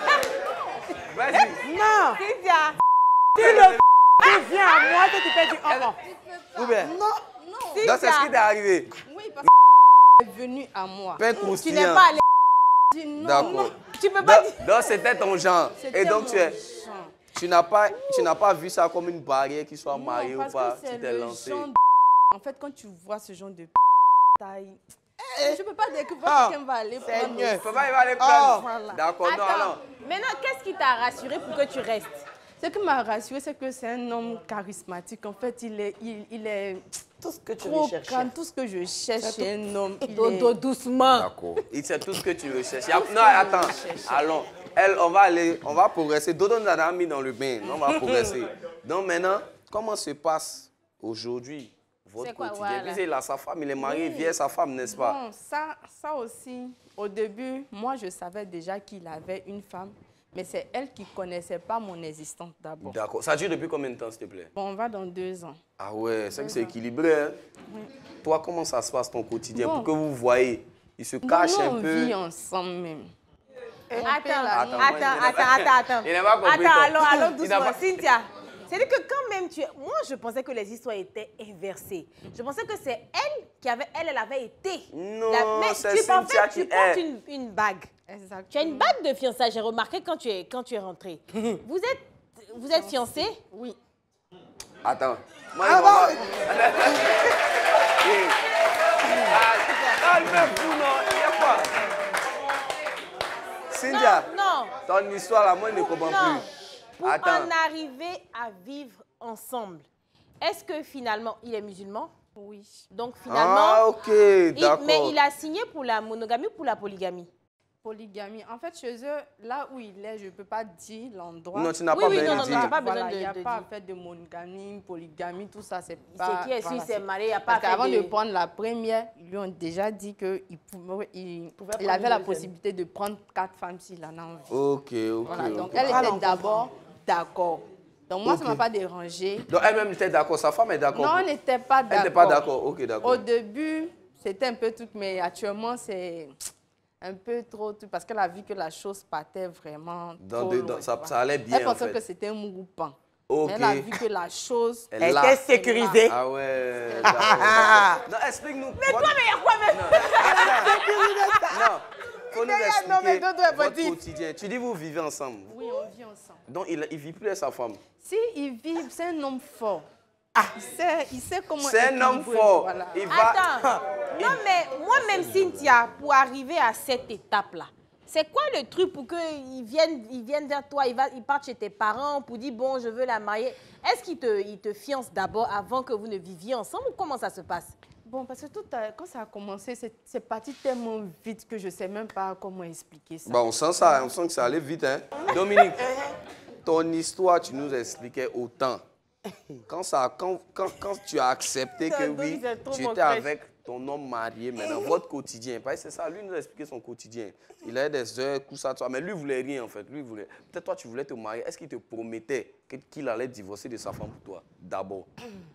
Non. Vas-y. Non. Cynthia. Tu le tu viens à moi, toi tu fais du oh. Ou bien? Non. Non. Donc c'est ce qui t'est arrivé. Oui, parce que est venu à moi. Pain Tu croustillant. n'es pas allé. Dis non. D'accord. Tu peux pas Donc, dire. donc c'était ton genre. C'était Et donc mon tu es. genre. Tu n'as pas, tu n'as pas vu ça comme une barrière qu'il soit Non, marié ou parce pas. que c'est Tu t'es le lancé. genre de... En fait, quand tu vois ce genre de taille, Eh. je peux pas dire que Oh, quelqu'un va aller prendre. Seigneur. Tu peux pas y aller prendre. Oh, voilà. D'accord, non, Attends, alors. maintenant, qu'est-ce qui t'a rassuré pour que tu restes? Ce qui m'a rassuré, c'est que c'est un homme charismatique. En fait, il est, il, il est tout ce que tu trop recherches. calme. Tout ce que je cherche chez un homme, il Dodo, est... doucement. D'accord. Et c'est tout ce que tu recherches. Y a- Non, attends. Allons. Elle, on va aller, on va progresser. Dodo nous a mis dans le bain. On va progresser. Donc maintenant, comment se passe aujourd'hui votre C'est quoi, quotidien? voilà. Puis il a sa femme, il est marié, il vient sa femme, n'est-ce pas? Bon, ça, ça aussi, au début, moi, je savais déjà qu'il avait une femme, mais c'est elle qui ne connaissait pas mon existence d'abord. D'accord. Ça dure depuis combien de temps, s'il te plaît? Bon, on va dans deux ans. Ah ouais, c'est que c'est équilibré. Hein? Toi, comment ça se passe ton quotidien Bon. pour que vous voyez? Il se Bon, cache nous, un on peu. vit ensemble même. Attends, là, attends, moi, il n'a attends, pas- attends, attends. il n'a pas compris, Attends, toi. allons, allons Il n'a doucement. pas- Cynthia, c'est-à-dire que quand même tu es... Moi, je pensais que les histoires étaient inversées. Je pensais que c'est elle qui avait... Elle, elle avait été. Non, Mais c'est tu, en Cynthia fait, qui tu portes est. une, une bague. Exactement. Tu as une bague de fiançailles, j'ai remarqué quand tu es, quand tu es rentrée. Vous êtes, vous êtes fiancés? Oui. Attends. Moi, Ah il va- Eh. Ah, il me fout, non. Il y a quoi? Cynthia, Non, ton histoire, là, moi, je ne comprends non. plus. Pour Attends. en arriver à vivre ensemble, est-ce que finalement, il est musulman? Oui. Donc finalement, Ah, ok, il- d'accord. mais il a signé pour la monogamie ou pour la polygamie? Polygamie. En fait, chez eux, là où il est, je ne peux pas dire l'endroit. Non, tu n'as Oui, pas oui, besoin non, de non, non, dire. pas besoin Voilà, de- il n'y a de pas dire. en fait de monogamie, polygamie, tout ça, c'est pas... C'est qui est voilà, s'il s'est c'est- marié, il n'y a pas Parce fait qu'avant de... de prendre la première, ils lui ont déjà dit qu'il pouvait, il, pouvait il prendre avait une la deuxième. possibilité de prendre quatre femmes s'il en a envie. Ok, ok. Voilà, donc ok. elle Ah, était on d'abord d'accord. Donc moi, ça ne Ok. m'a pas dérangé. Donc elle-même était d'accord, sa femme est d'accord. Non, on n'était pas Elle d'accord. n'était pas d'accord, ok, d'accord. Au début, c'était un peu tout, mais actuellement, c'est un peu trop tout, parce qu'elle a vu que la chose partait vraiment Dans trop de- loin, dans- ça- tu vois. ça allait bien, Elle en pensait fait. que c'était un mougoupan. Ok. Mais elle a vu que la chose... Elle Elle l'a. était sécurisée. Ah ouais, d'accord, d'accord. Non, explique-nous. Mais Toi, mais il y a quoi même? Non, faut nous Non, mais expliquer Dodo est votre petit. quotidien. Tu dis vous vivez ensemble. Oui, on vit ensemble. Donc il ne vit plus avec sa femme. Si il vit, c'est un homme fort. Ah, il sait, il sait comment C'est un homme équilibrer, fort. voilà. Il va... Attends. Non, mais moi-même, Cynthia, pour arriver à cette étape-là, c'est quoi le truc pour qu'ils viennent, ils viennent vers toi, ils, va, ils partent chez tes parents pour dire, bon, je veux la marier. Est-ce qu'ils te, ils te fiancent d'abord avant que vous ne viviez ensemble ou comment ça se passe? Bon, parce que tout a- quand ça a commencé, c'est c'est parti tellement vite que je ne sais même pas comment expliquer ça. Bah, on sent ça, on sent que ça allait vite. Hein? Dominique, ton histoire, tu nous expliquais autant. Quand, ça, quand, quand, quand tu as accepté que Dominique, oui, c'est trop tu mon étais crush. avec ton homme marié, maintenant, votre quotidien, parce que c'est ça, lui nous a expliqué son quotidien. Il avait des heures, tout ça, tout ça, mais lui voulait rien en fait. Lui voulait. Peut-être toi, tu voulais te marier. Est-ce qu'il te promettait que- qu'il allait divorcer de sa femme pour toi, d'abord?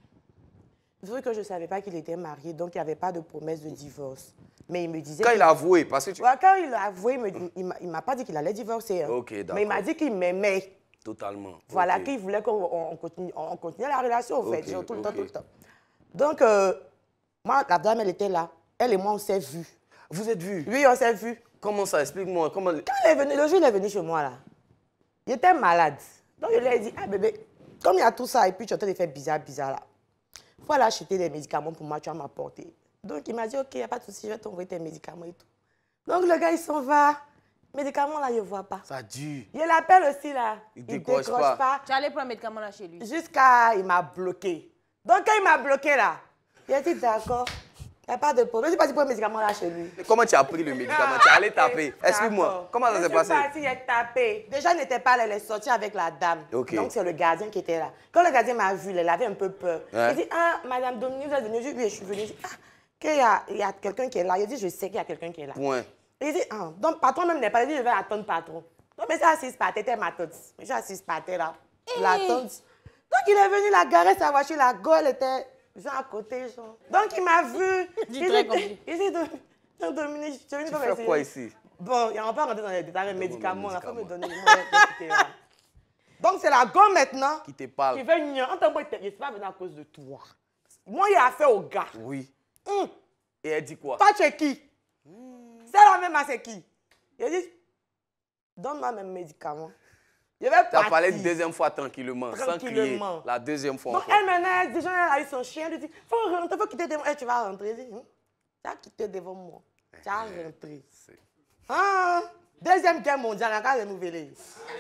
Vu que je ne savais pas qu'il était marié, donc il n'y avait pas de promesse de divorce. Mais il me disait... Quand qu'il- il a avoué, parce que tu... Ouais, quand il a avoué, il me- il m'a- il ne m'a pas dit qu'il allait divorcer. hein. Ok, d'accord. Mais il m'a dit qu'il m'aimait. Totalement. Voilà, Ok. qu'il voulait qu'on on continue, on continue la relation, en fait, Ok, genre, tout le temps, ok. tout le temps. Donc, euh, moi, la dame, elle était là. Elle et moi, on s'est vus. Vous êtes vus? Oui, on s'est vus. Comment ça? Explique-moi. Comment... Quand elle est venue, le jour où il est venu chez moi, là, il était malade. Donc, je lui ai dit, ah bébé, comme il y a tout ça, et puis tu es en train de faire bizarre, bizarre, là, il faut aller acheter des médicaments pour moi, tu vas m'apporter. Donc, il m'a dit, ok, il n'y a pas de souci, je vais t'envoyer tes médicaments et tout. Donc, le gars, il s'en va. Médicaments, là, il ne voit pas. Ça dure. Je l'appelle aussi, là. Il ne décroche pas. Tu allais prendre un médicament là chez lui. Jusqu'à il m'a bloqué. Donc, quand il m'a bloqué, là, il a dit, d'accord. Il n'y a pas de problème. Je ne sais pas si pour le médicament là chez lui. Comment tu as pris le médicament? Tu es allé taper. Explique-moi. Comment ça s'est passé? Je suis partie, il a tapé. Déjà, il n'était pas là, elle est sortie avec la dame. Okay. Donc, c'est le gardien qui était là. Quand le gardien m'a vu, elle avait un peu peur. Ouais. Il dit, ah, Madame Dominique, vous êtes venue? Je dis, oui, je suis venue. Je dis, ah, qu'il y a, il y a quelqu'un qui est là. Il dit, je sais qu'il y a quelqu'un qui est là. Point. Il dit, ah, donc, patron même n'est pas là. Il dit, je vais attendre patron. Donc, mais c'est assise par terre, ma tante. Je suis assise par terre là. La tante. Donc, il est venu la garer sa voiture, la gueule était... genre à côté, genre. Donc, il m'a vu. Il dit, il dit, non, Dominique, tu es venu Tu fais quoi ici? Bon, on ne va pas rentrer dans les détails, les médicaments, il faut me donner le mot. Donc, c'est la gomme maintenant qui te parle. Qui veut nier. Je ne suis pas venu à cause de toi. Moi, il a affaire au gars. Oui. Hum. Et elle dit quoi? Toi, tu es qui? Hum. C'est la même, c'est qui? Il dit, donne-moi mes médicaments. Je vais partir. Tu as parlé une deuxième fois tranquillement, tranquillement. sans crier. La deuxième fois. Donc, encore. elle maintenant, elle dit, elle a eu son chien, elle lui dit, faut rentrer, faut quitter devant. Et tu vas rentrer. Elle dit, hm? Tu as quitté devant moi. Tu as rentré. Ah, deuxième guerre mondiale, on a renouvelé.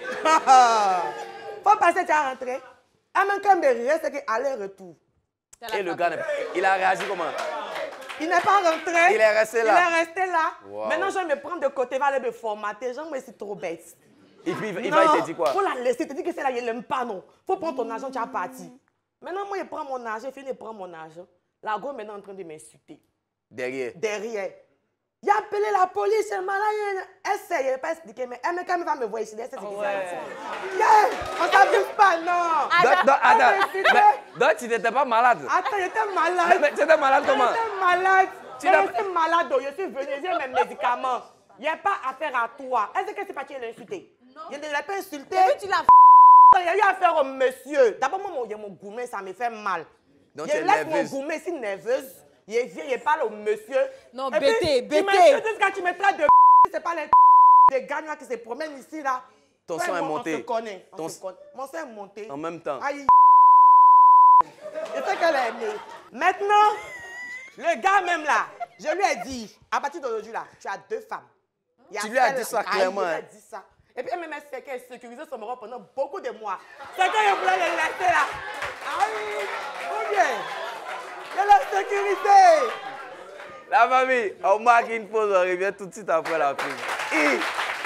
Faut passer, tu as rentré. Elle m'a quand même reste, c'est aller-retour. Et le gars, il a réagi comment? Il n'est pas rentré. Il est resté là. Il est resté là. Wow. Maintenant, je vais me prendre de côté, il va aller me formater. Genre, mais c'est trop bête. Et puis, il non, va te dire quoi? Faut la laisser. Tu dis que c'est là, il n'aime pas, non. Faut prendre ton argent, tu as parti. Maintenant, moi, je prends mon argent, je finis de prendre mon argent. La go maintenant en train de m'insulter. Derrière. Derrière. Il a appelé la police, c'est malade. Elle sait, il n'a pas expliqué, mais elle, quand même, va me voir ici. Elle sait ce qu'il fait. Yeah, on ne s'abuse pas, non. Donc, donc, attends, donc, tu n'étais pas malade? Attends, j'étais malade. Mais tu étais malade comment? J'étais malade. Tu je suis malade, donc je suis venue, j'ai mes médicaments. Il n'y a pas affaire à toi. Est-ce que c'est pas tu l'as insulté? Non. Je ne l'ai pas insulté. Et puis tu l'as Il y a eu affaire au monsieur. D'abord, moi, il y a mon gourmet, ça me fait mal. Donc, je tu es laisse nerveuse. mon gourmet, si nerveuse. Il vient, il parle au monsieur. Non, et bêté, puis, bêté. Tu m'insultes quand tu me traites de c'est pas les des gagnois qui se promènent ici, là. Ton ouais, sang est moi, monté. On se connaît. On Ton... se connaît. Mon sang est monté. En même temps. Aïe. Je sais qu'elle est aimée. Maintenant, le gars même là, je lui ai dit, à partir d'aujourd'hui là, tu as deux femmes. Tu lui as dit ça clairement. Je lui ai dit ça. Et puis elle m'a fait qu'elle sécurisait son mari pendant beaucoup de mois. C'est quand je voulais le laisser là. Aïe, ou bien, je l'ai sécurisé. La famille, on marque une pause, on revient tout de suite après la pub. I.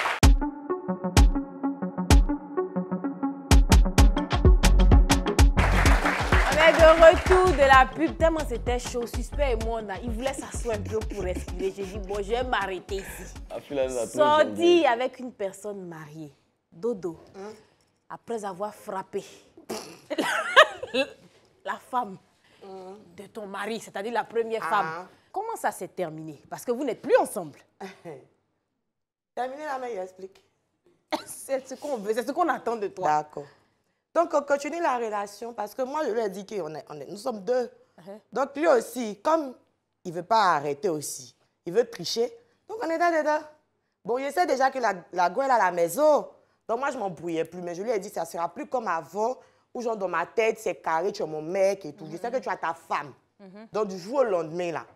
De retour de la pub, tellement c'était chaud, Suspect et moi, on a, il voulait s'asseoir un peu pour respirer. J'ai dit, bon, je vais m'arrêter ici. Sorti avec une personne mariée, Dodo, hein? Après avoir frappé la, la femme hein? De ton mari, c'est-à-dire la première ah. femme. Comment ça s'est terminé? Parce que vous n'êtes plus ensemble. Terminé, la mère, il explique. C'est ce qu'on veut, c'est ce qu'on attend de toi. D'accord. Donc, on continue la relation parce que moi, je lui ai dit que on est, on est, nous sommes deux. Uh-huh. Donc, lui aussi, comme il ne veut pas arrêter aussi, il veut tricher, donc on est là dedans. Bon, je sais déjà que la, la gueule à la maison, donc moi, je ne m'embrouillais plus, mais je lui ai dit que ça ne sera plus comme avant, où genre dans ma tête, c'est carré, tu es mon mec et tout. Uh-huh. Je sais que tu as ta femme. Uh-huh. Donc, du jour au lendemain, là,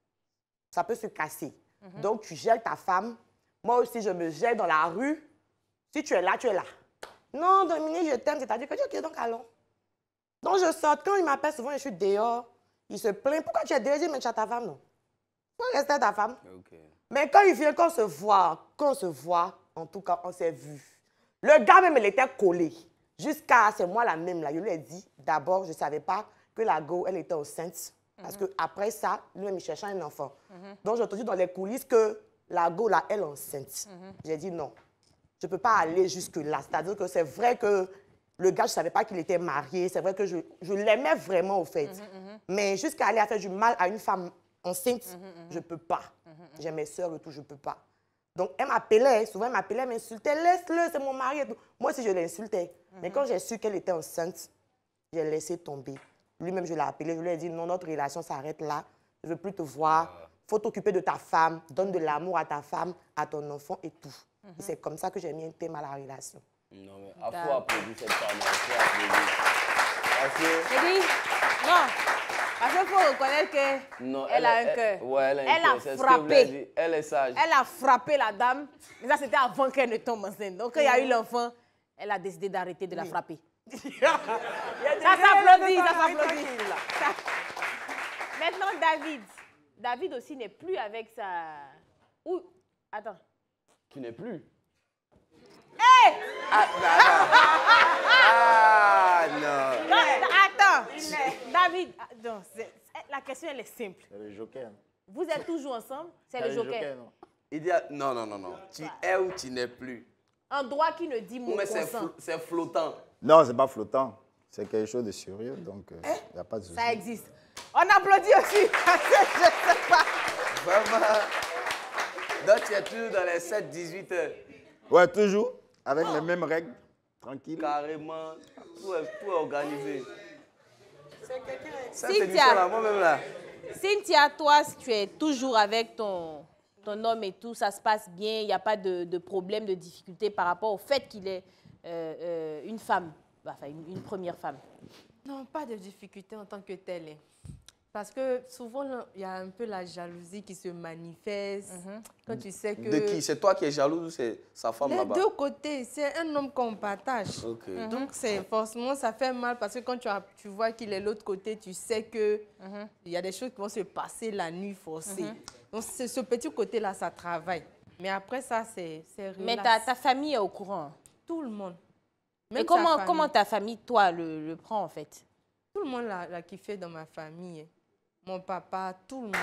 ça peut se casser. Uh-huh. Donc, tu gèles ta femme. Moi aussi, je me gèle dans la rue. Si tu es là, tu es là. Non, Dominique, je t'aime, c'est-à-dire que tu es donc allons. Donc, je sors. Quand il m'appelle souvent, je suis dehors. Il se plaint. Pourquoi tu es dehors? Mais tu as ta femme, non? Pourquoi rester à ta femme? Okay. Mais quand il vient, quand on se voit, quand on se voit, en tout cas, on s'est vu. Le gars même, il était collé. Jusqu'à, c'est moi la même, là. Je lui ai dit, d'abord, je ne savais pas que la go, elle était enceinte. Mm-hmm. Parce qu'après ça, lui-même, il cherchait un enfant. Mm-hmm. Donc, j'ai entendu dans les coulisses que la go, là, elle est enceinte. Mm-hmm. J'ai dit non. Je ne peux pas aller jusque-là. C'est-à-dire que c'est vrai que le gars, je ne savais pas qu'il était marié. C'est vrai que je, je l'aimais vraiment, au fait. Mm-hmm, mm-hmm. Mais jusqu'à aller à faire du mal à une femme enceinte, mm-hmm, je ne peux pas. Mm-hmm. J'ai mes soeurs et tout, je ne peux pas. Donc, elle m'appelait. Souvent, elle m'appelait, elle m'insultait. Laisse-le, c'est mon mari et tout. Moi aussi, je l'insultais. Mm-hmm. Mais quand j'ai su qu'elle était enceinte, j'ai laissé tomber. Lui-même, je l'ai appelé. Je lui ai dit, non, notre relation s'arrête là. Je ne veux plus te voir. Il faut t'occuper de ta femme. Donne de l'amour à ta femme, à ton enfant et tout. Mm-hmm. C'est comme ça que j'ai mis un thème à la relation. Non, mais il faut applaudir cette femme. Il faut applaudir. Parce que... Je dis, non. Parce qu'il faut reconnaître qu'elle elle a un cœur. Ouais, elle a un Elle cœur. a frappé. Elle est sage. Elle a frappé la dame. Mais ça, c'était avant qu'elle ne tombe enceinte. Donc, quand il y a eu l'enfant, elle a décidé d'arrêter de la frapper. Ça s'applaudit, ça s'applaudit. Maintenant, David, David aussi n'est plus avec sa... Ou... Attends. Qui n'est plus? Hé! Ah, ah non. Non, attends. David, non, la question elle est simple. C'est le joker. Vous êtes toujours ensemble? C'est le joker. joker non? Il dit, non, non, non, non. Tu es ou tu n'es plus. Un droit qui ne dit mon Mais consent. c'est flottant. Non, c'est pas flottant. C'est quelque chose de sérieux, donc il euh, n'y a pas de souci. Ça existe. On applaudit aussi. Je sais pas. Vraiment. Donc tu es toujours dans les sept dix-huit heures. Ouais, toujours. Avec oh. les mêmes règles. Tranquille. Carrément. Tout est, tout est organisé. C'est Cynthia, là, moi-même là. Cynthia, toi, tu es toujours avec ton, ton homme et tout, ça se passe bien, il n'y a pas de, de problème, de difficulté par rapport au fait qu'il est euh, euh, une femme, enfin une, une première femme. Non, pas de difficulté en tant que telle. Parce que souvent, il y a un peu la jalousie qui se manifeste. Mm-hmm. Quand tu sais que... De qui? C'est toi qui es jalouse ou c'est sa femme là-bas? Les deux côtés. C'est un homme qu'on partage. Okay. Mm-hmm. Donc, forcément, ça fait mal parce que quand tu, as, tu vois qu'il est de l'autre côté, tu sais qu'il mm-hmm. y a des choses qui vont se passer la nuit forcée. Mm-hmm. Donc, ce petit côté-là, ça travaille. Mais après ça, c'est relax. Mais ta, ta famille est au courant? Tout le monde. Même Et comment, comment ta famille, toi, le, le prend en fait? Tout le monde l'a kiffé dans ma famille. Mon papa, tout le monde.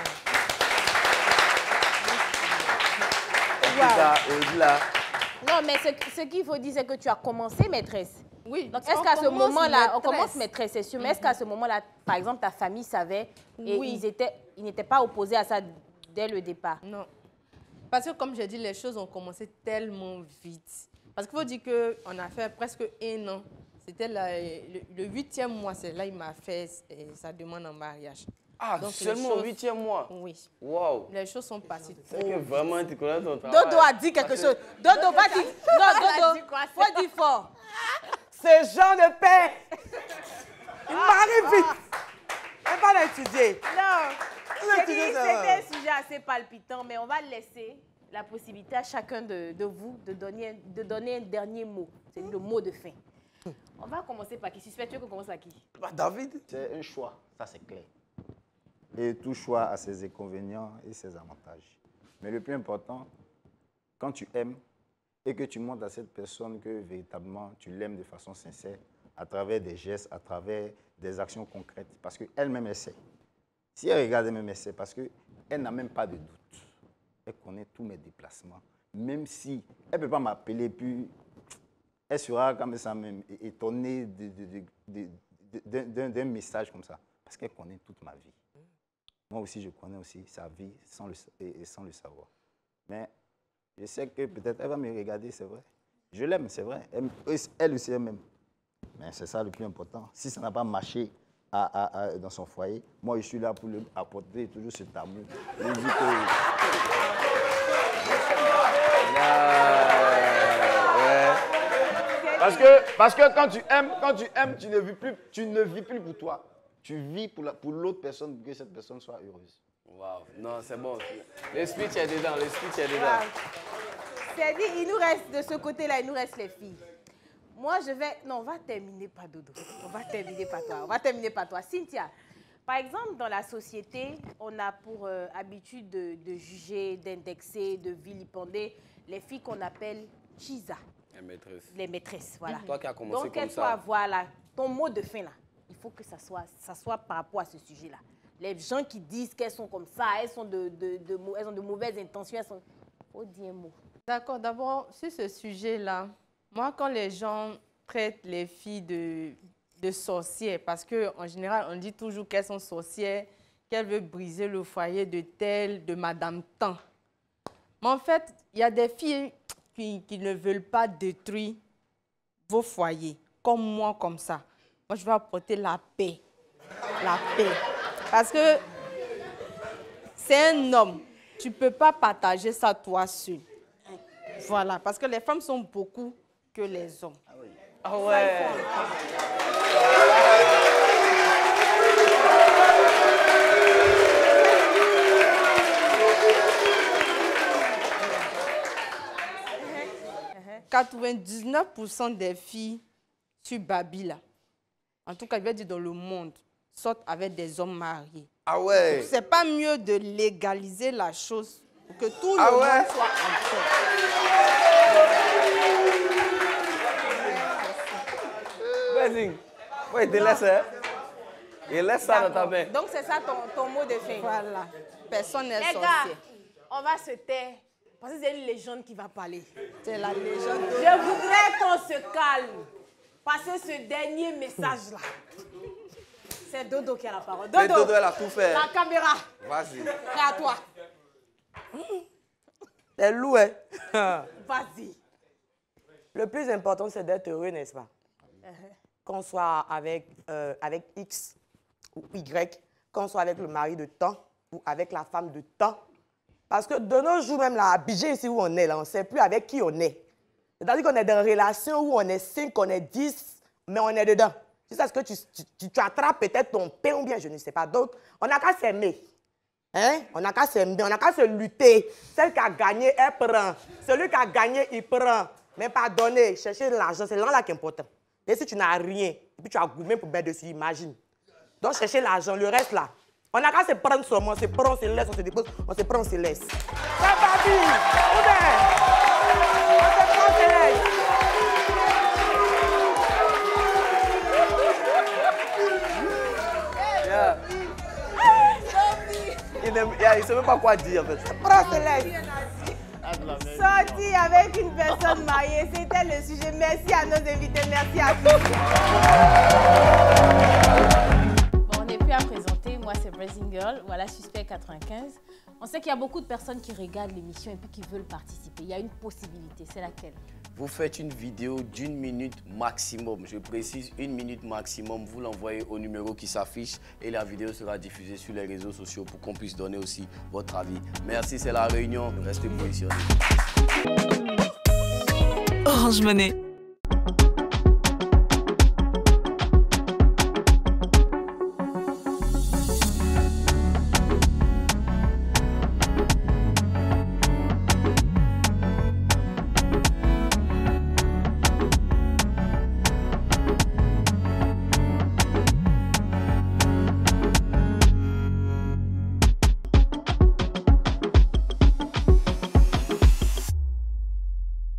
Wow. Là. Non, mais ce, ce qu'il faut dire, c'est que tu as commencé maîtresse. Oui. Donc, est-ce qu'à ce moment-là, on commence maîtresse, c'est sûr, mm-hmm. mais est-ce qu'à ce moment-là, par exemple, ta famille savait et oui. ils étaient, ils n'étaient pas opposés à ça dès le départ? Non. Parce que, comme je dis, les choses ont commencé tellement vite. Parce qu'il faut dire qu'on a fait presque un an. C'était le huitième mois, c'est là qu'il m'a fait sa demande en mariage. Ah, donc seulement au huitième mois? Oui. Wow. Les choses sont passées trop. C'est que vraiment, tu connais ton travail. Dodo a dit quelque chose. Dodo, va dire. Non, Dodo, faut dire fort. Ce genre de paix, il m'arrive vite. Elle va l'étudier. Non, c'était un sujet assez palpitant, mais on va laisser la possibilité à chacun de, de vous de donner, de donner un dernier mot. C'est le mot de fin. On va commencer par qui? Suspect, tu veux qu'on commence par qui? Par David. C'est un choix, ça c'est clair. Et tout choix a ses inconvénients et ses avantages. Mais le plus important, quand tu aimes et que tu montres à cette personne que véritablement tu l'aimes de façon sincère, à travers des gestes, à travers des actions concrètes, parce qu'elle-même essaie. Si elle regarde elle-même essaie, parce qu'elle n'a même pas de doute. Elle connaît tous mes déplacements. Même si elle ne peut pas m'appeler, puis elle sera comme ça même étonnée d'un message comme ça. Parce qu'elle connaît toute ma vie. Moi aussi, je connais aussi sa vie sans le, et, et sans le savoir. Mais je sais que peut-être elle va me regarder, c'est vrai. Je l'aime, c'est vrai. Elle, elle aussi, elle m'aime. Mais c'est ça le plus important. Si ça n'a pas marché à, à, à, dans son foyer, moi, je suis là pour lui apporter toujours cet amour. Je lui dis que... Parce que, parce que quand tu aimes, quand tu aimes, tu ne vis plus, tu ne vis plus pour toi. Tu vis pour l'autre personne, pour que cette personne soit heureuse. Waouh, non, c'est bon. Le speech est dedans, le speech est dedans. Wow. C'est dit, il nous reste, de ce côté-là, il nous reste les filles. Moi, je vais... Non, on va terminer par Dodo. On va terminer par toi. On va terminer par toi. Cynthia, par exemple, dans la société, on a pour euh, habitude de, de juger, d'indexer, de vilipender les filles qu'on appelle Chiza. Les maîtresses. Les maîtresses, voilà. Toi qui as commencé Donc, comme ça. Donc, voilà, ton mot de fin, là, il faut que ça soit, ça soit par rapport à ce sujet-là. Les gens qui disent qu'elles sont comme ça, elles, sont de, de, de, de, elles ont de mauvaises intentions, elles sont... Il faut dire un mot. D'accord, d'abord, sur ce sujet-là, moi, quand les gens traitent les filles de, de sorcières, parce qu'en général, on dit toujours qu'elles sont sorcières, qu'elles veulent briser le foyer de telle, de Madame Tant. Mais en fait, il y a des filles qui, qui ne veulent pas détruire vos foyers, comme moi, comme ça. Moi, je vais apporter la paix. La paix. Parce que c'est un homme. Tu ne peux pas partager ça toi seul. Voilà. Parce que les femmes sont beaucoup que les hommes. Ah oui. Ah ouais. quatre-vingt-dix-neuf pour cent des filles sur Babila, en tout cas, je vais dire dans le monde, sortent avec des hommes mariés. Ah ouais? C'est pas mieux de légaliser la chose pour que tout le ah monde ouais? soit en paix. Vas-y. Oui, te laisse, hein? Et laisse ça dans ta main. Donc c'est ça ton, ton mot de fin. Voilà. Personne n'est Les sorcier. gars, on va se taire. Parce que c'est une légende qui va parler. C'est la légende. Je voudrais qu'on se calme. Passer ce dernier message-là. C'est Dodo qui a la parole. Dodo, Mais Dodo, elle a tout fait. La caméra. Vas-y. C'est à toi. C'est lourd, hein? Vas-y. Le plus important, c'est d'être heureux, n'est-ce pas? Uh-huh. Qu'on soit avec, euh, avec X ou Y, qu'on soit avec le mari de temps ou avec la femme de temps. Parce que de nos jours, même là, à Abidjan, ici où on est, là, on ne sait plus avec qui on est. C'est-à-dire qu'on est dans une relation où on est cinq, on est dix, mais on est dedans. C'est ça ce que tu, tu, tu, tu attrapes peut-être ton pain ou bien, je ne sais pas. Donc, on n'a qu'à s'aimer. Hein? On n'a qu'à s'aimer, on n'a qu'à se lutter. Celle qui a gagné, elle prend. Celui qui a gagné, il prend. Mais pardonnez, chercher l'argent, c'est là qui est important. Et si tu n'as rien, et puis tu as gourmé pour mettre dessus, imagine. Donc, chercher l'argent, le reste là. On n'a qu'à se prendre seulement, on se prend, on se laisse, on se dépose, on se prend, on se laisse. C'est parti! On se prend, on se laisse. Yeah. Il ne yeah, sait même pas quoi dire en fait. Prends, on se laisse. Sorti avec une personne mariée, c'était le sujet. Merci à nos invités, merci à tous. Bon, on n'est plus à présenter. Moi, c'est Blazing Girl. Voilà, Suspect quatre-vingt-quinze. On sait qu'il y a beaucoup de personnes qui regardent l'émission et puis qui veulent participer. Il y a une possibilité, c'est laquelle? Vous faites une vidéo d'une minute maximum. Je précise, une minute maximum. Vous l'envoyez au numéro qui s'affiche et la vidéo sera diffusée sur les réseaux sociaux pour qu'on puisse donner aussi votre avis. Merci, c'est La Réunion. Restez positionnés. Orange Money.